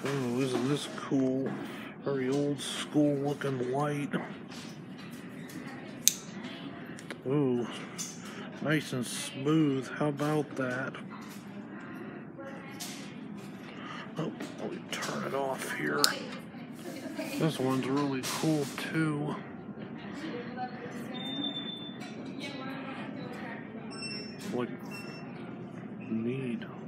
Oh, isn't this cool? Very old school looking light. Ooh, nice and smooth. How about that? Oh, let me turn it off here. This one's really cool too. Like, neat.